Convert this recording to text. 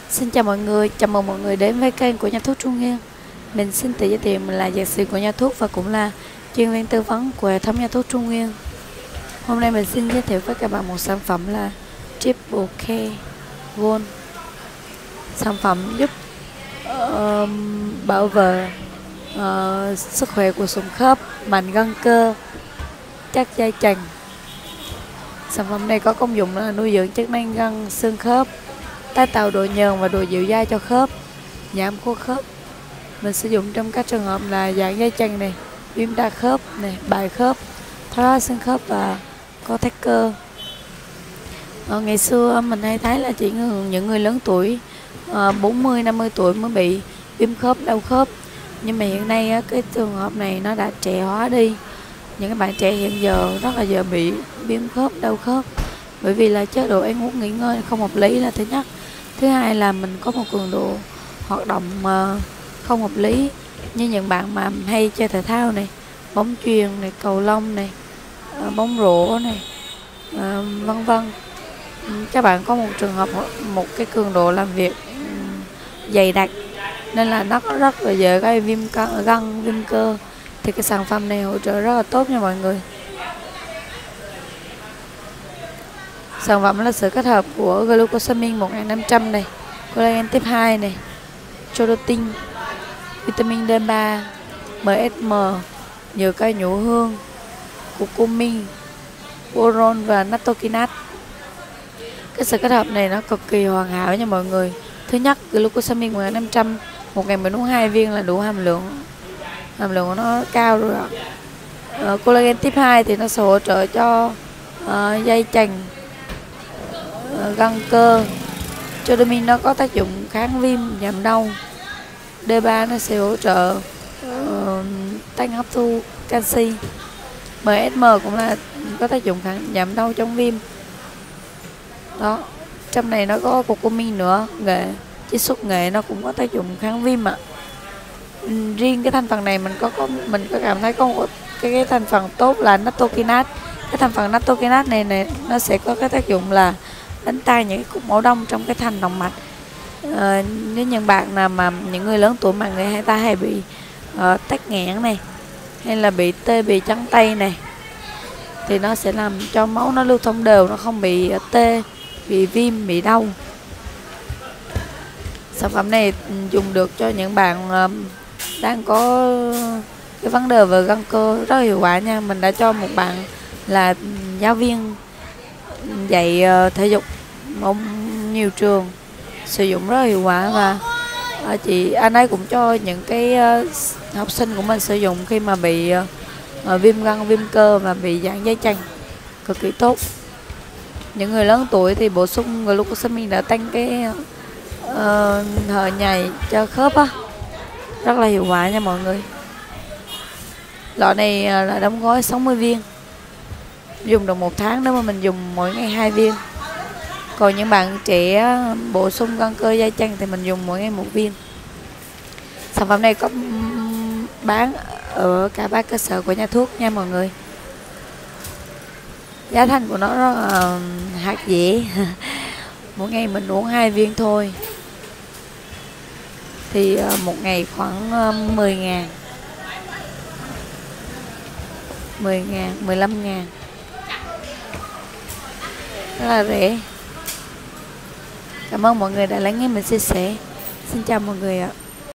Xin chào mọi người, chào mừng mọi người đến với kênh của Nhà thuốc Trung Nguyên. Mình xin tự giới thiệu mình là dược sĩ của nhà thuốc và cũng là chuyên viên tư vấn của hệ thống nhà thuốc Trung Nguyên. Hôm nay mình xin giới thiệu với các bạn một sản phẩm là Triple K Gold. Sản phẩm giúp bảo vệ sức khỏe của xương khớp, mạnh gân cơ, chắc dây chằng. Sản phẩm này có công dụng là nuôi dưỡng chức năng gân xương khớp, tái tạo độ nhờn và độ dẻo dai cho khớp, giảm khô khớp. Mình sử dụng trong các trường hợp là giãn dây chằng này, viêm đa khớp này, bại khớp, thoái hóa xương khớp và co thắt cơ. Ngày xưa mình hay thấy là chỉ những người lớn tuổi 40-50 tuổi mới bị viêm khớp, đau khớp. Nhưng mà hiện nay cái trường hợp này nó đã trẻ hóa đi. Những bạn trẻ hiện giờ rất là dễ bị viêm khớp, đau khớp, bởi vì là chế độ ăn uống nghỉ ngơi không hợp lý là thứ nhất. Thứ hai là mình có một cường độ hoạt động không hợp lý, như những bạn mà hay chơi thể thao này, bóng chuyền này, cầu lông này, bóng rổ này, vân vân. Các bạn có một trường hợp một cái cường độ làm việc dày đặc nên là nó rất là dễ gây viêm gân, viêm cơ. Thì cái sản phẩm này hỗ trợ rất là tốt nha mọi người. Sản phẩm là sự kết hợp của glucosamine 1500 này, collagen type 2 này, chondroitin, vitamin D3, MSM, nhựa cây nhũ hương, curcumin, boron và nattokinase. Cái sự kết hợp này nó cực kỳ hoàn hảo nha mọi người. Thứ nhất, glucosamine 1500 một ngày mình uống 2 viên là đủ hàm lượng của nó cao rồi ạ. Collagen type 2 thì nó sẽ hỗ trợ cho dây chằng, gân cơ. Chondroitin nó có tác dụng kháng viêm, giảm đau. D3 nó sẽ hỗ trợ tăng hấp thu canxi. MSM cũng là có tác dụng giảm đau chống viêm. Đó, trong này nó có curcumin nữa, chiết xuất nghệ nó cũng có tác dụng kháng viêm ạ. Riêng cái thành phần này mình có cảm thấy có một cái thành phần tốt là nattokinase. Cái thành phần nattokinase này nó sẽ có cái tác dụng là đánh tan những cục máu đông trong cái thành động mạch. Nếu những bạn nào mà những người lớn tuổi mà người ta hay bị tắc nghẽn này, hay là bị tê bì trắng tay này, thì nó sẽ làm cho máu nó lưu thông đều, nó không bị tê, bị viêm, bị đau. Sản phẩm này dùng được cho những bạn đang có cái vấn đề về gân cơ rất hiệu quả nha. Mình đã cho một bạn là giáo viên dạy thể dục ở nhiều trường, sử dụng rất là hiệu quả, và anh ấy cũng cho những cái học sinh của mình sử dụng khi mà bị viêm gân, viêm cơ và bị giãn dây chằng, cực kỳ tốt. Những người lớn tuổi thì bổ sung glucosamine đã tăng cái thời nhầy cho khớp á, rất là hiệu quả nha mọi người. Loại này là đóng gói 60 viên, dùng được 1 tháng nếu mà mình dùng mỗi ngày 2 viên. Còn những bạn trẻ bổ sung gân cơ dây chằng thì mình dùng mỗi ngày 1 viên. Sản phẩm này có bán ở cả 3 cơ sở của nhà thuốc nha mọi người. Giá thành của nó rất là hạt dẻ. Mỗi ngày mình uống 2 viên thôi thì một ngày khoảng 10.000, 15.000, rất là rẻ. Cảm ơn mọi người đã lắng nghe mình chia sẻ. Xin chào mọi người ạ.